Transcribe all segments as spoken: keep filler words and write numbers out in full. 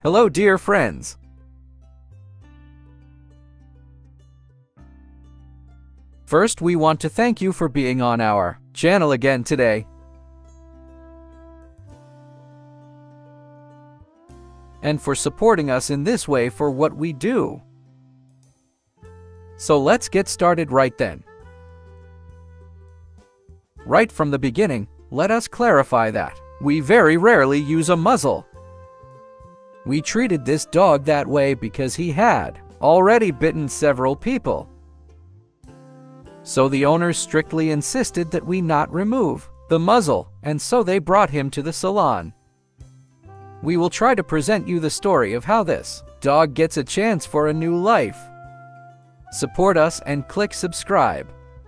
Hello, dear friends. First, we want to thank you for being on our channel again today. And for supporting us in this way for what we do. So let's get started right then. Right from the beginning, let us clarify that we very rarely use a muzzle. We treated this dog that way because he had already bitten several people. So the owners strictly insisted that we not remove the muzzle, and so they brought him to the salon. We will try to present you the story of how this dog gets a chance for a new life. Support us and click subscribe.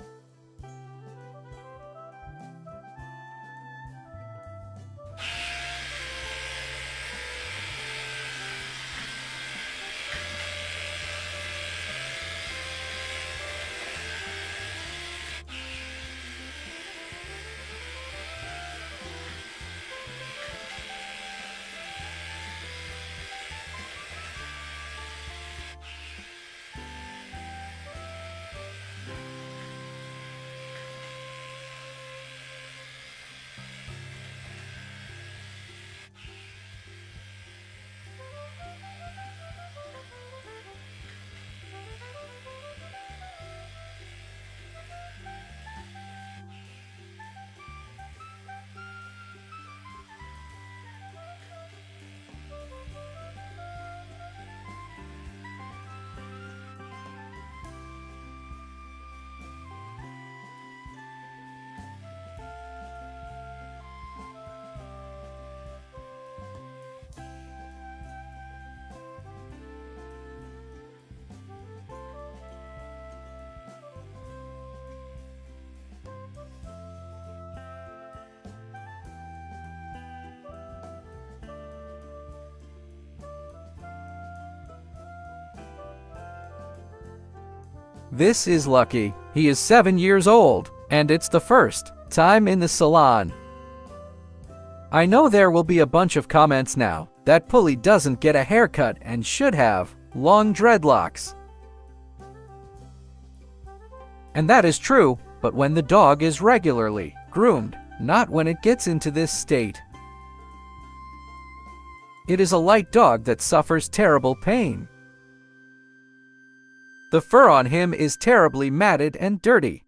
This is Lucky. He is seven years old, and it's the first time in the salon. I know there will be a bunch of comments now that Puli doesn't get a haircut and should have long dreadlocks. And that is true, but when the dog is regularly groomed, not when it gets into this state. It is a light dog that suffers terrible pain. The fur on him is terribly matted and dirty.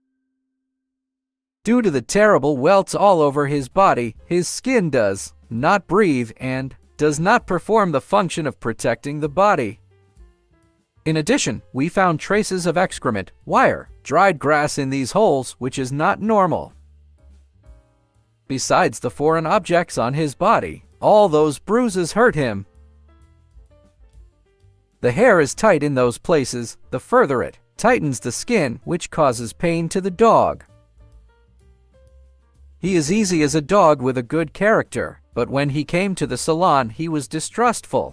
Due to the terrible welts all over his body, his skin does not breathe and does not perform the function of protecting the body. In addition, we found traces of excrement, wire, dried grass in these holes, which is not normal. Besides the foreign objects on his body, all those bruises hurt him. The hair is tight in those places. The further it tightens the skin, which causes pain to the dog. He is easy as a dog with a good character, but when he came to the salon, he was distrustful.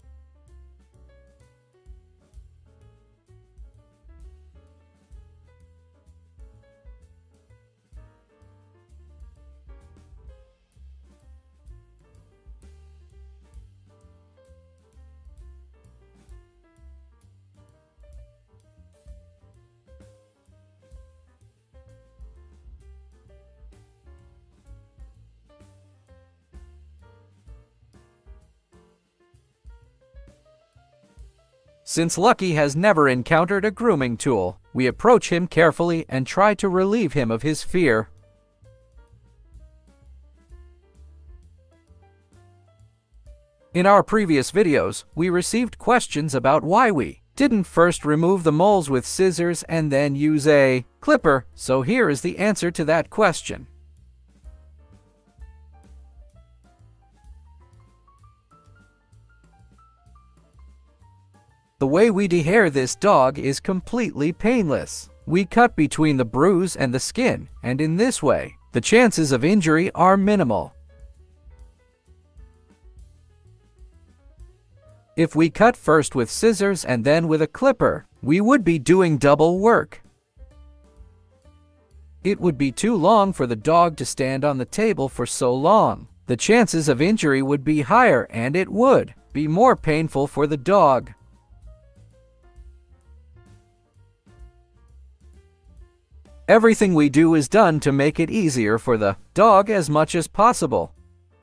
Since Lucky has never encountered a grooming tool, we approach him carefully and try to relieve him of his fear. In our previous videos, we received questions about why we didn't first remove the moles with scissors and then use a clipper, so here is the answer to that question. The way we dehair this dog is completely painless. We cut between the bruise and the skin, and in this way, the chances of injury are minimal. If we cut first with scissors and then with a clipper, we would be doing double work. It would be too long for the dog to stand on the table for so long. The chances of injury would be higher, and it would be more painful for the dog. Everything we do is done to make it easier for the dog as much as possible,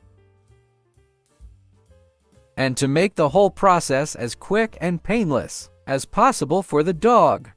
and to make the whole process as quick and painless as possible for the dog.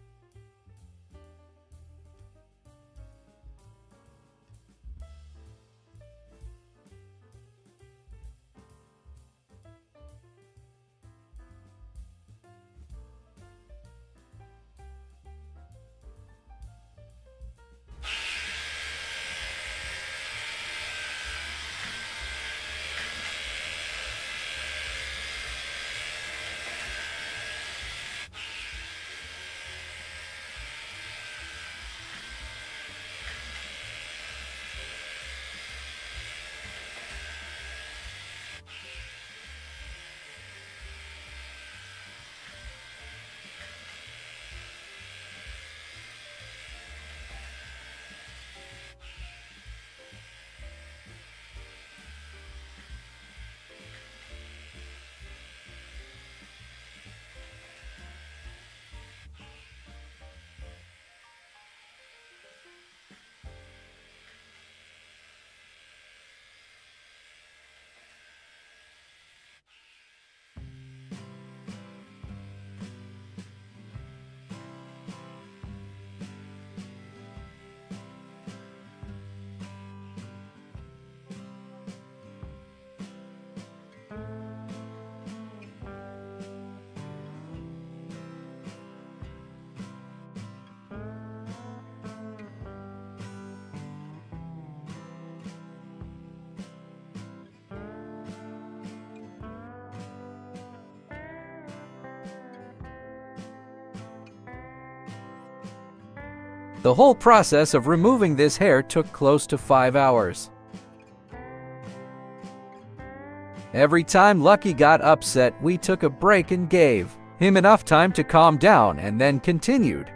The whole process of removing this hair took close to five hours. Every time Lucky got upset, we took a break and gave him enough time to calm down and then continued.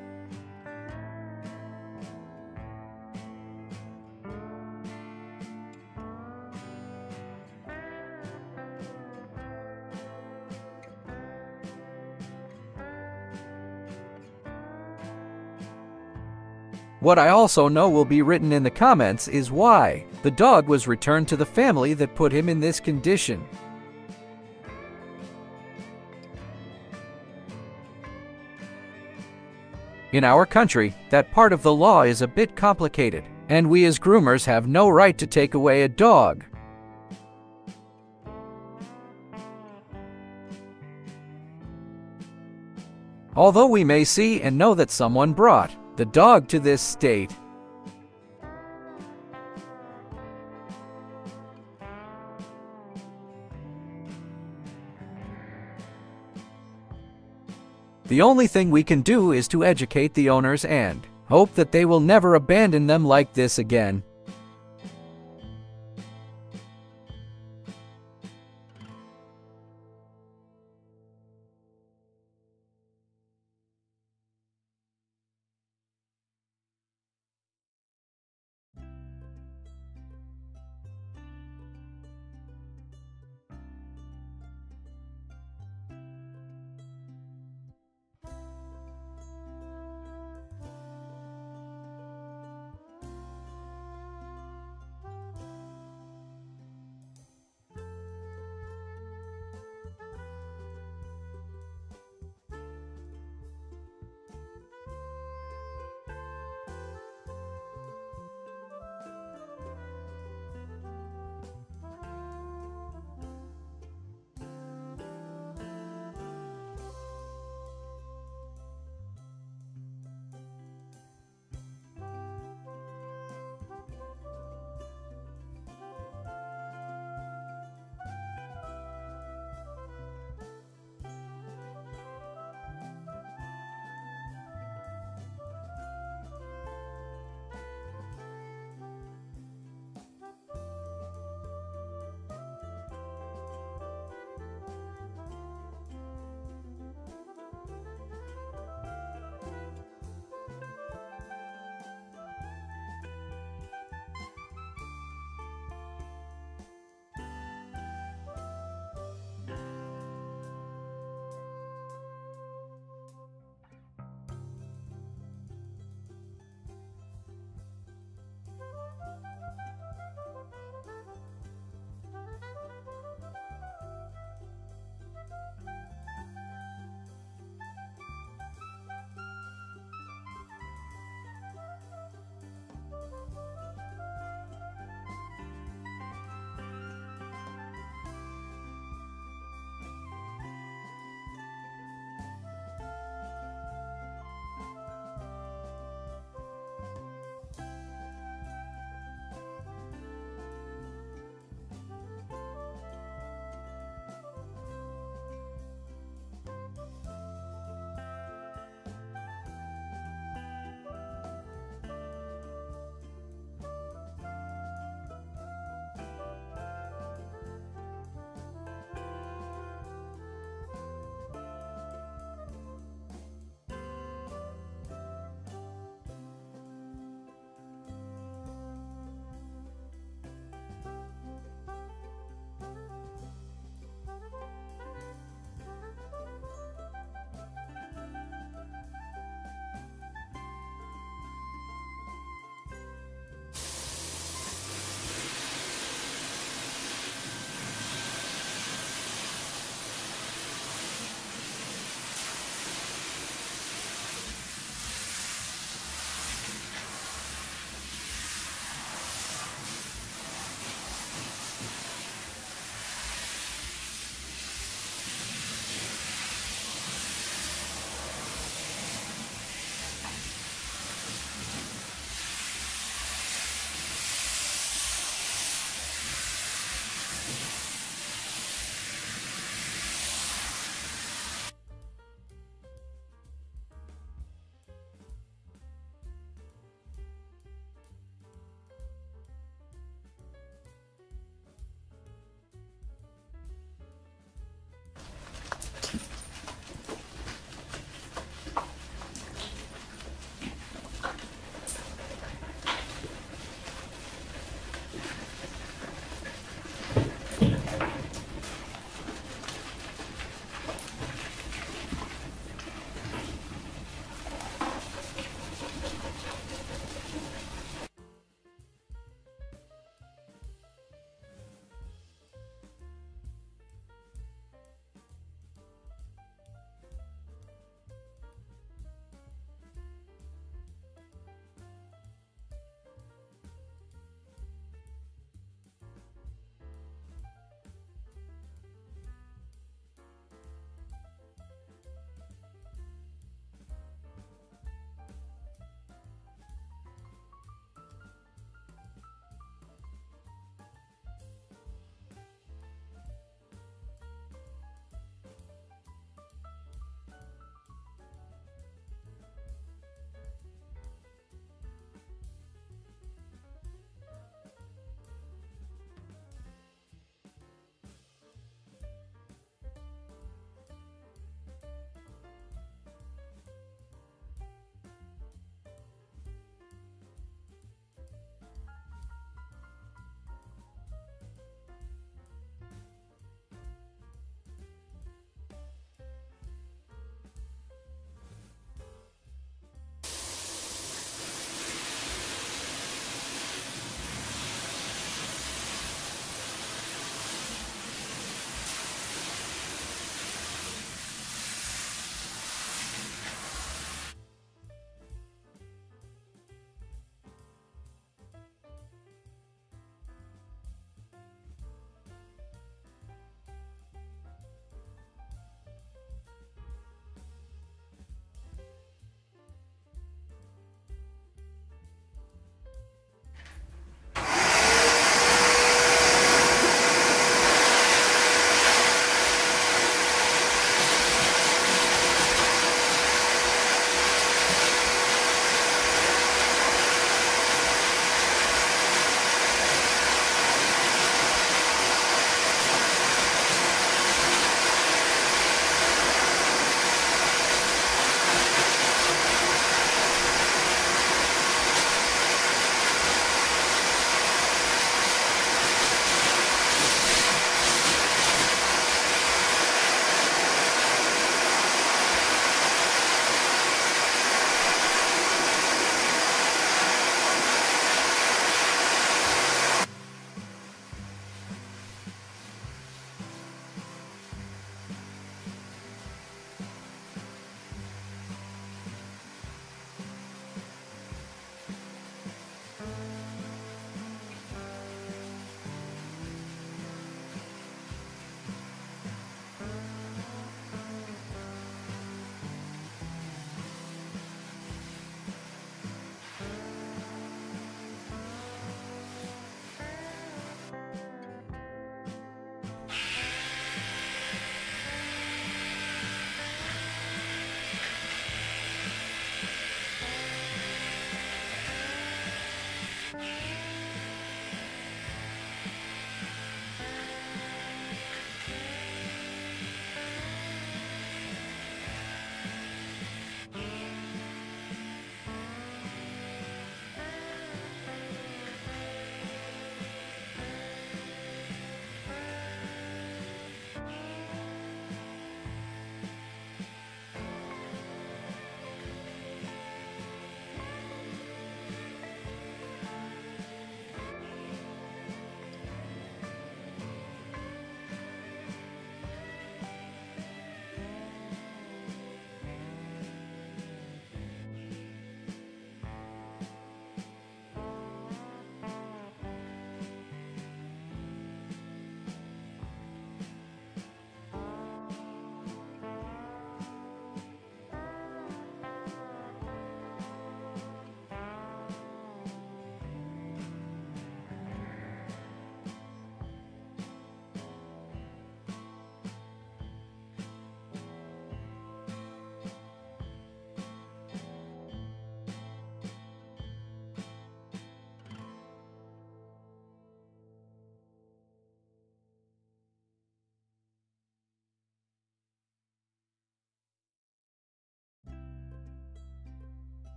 What I also know will be written in the comments is why the dog was returned to the family that put him in this condition. In our country, that part of the law is a bit complicated, and we as groomers have no right to take away a dog. Although we may see and know that someone brought the dog to this state, the only thing we can do is to educate the owners and hope that they will never abandon them like this again.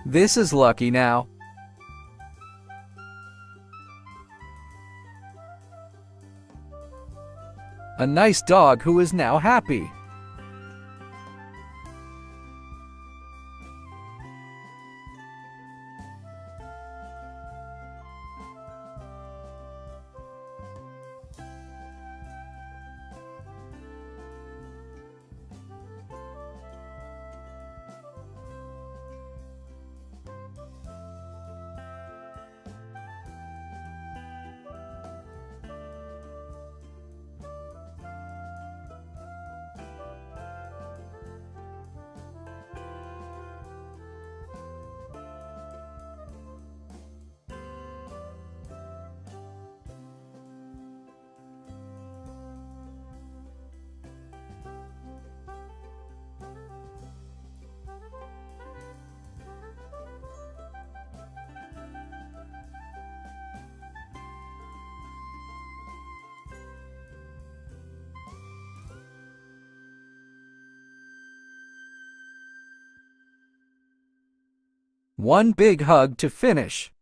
This is lucky now. A nice dog who is now happy. One big hug to finish.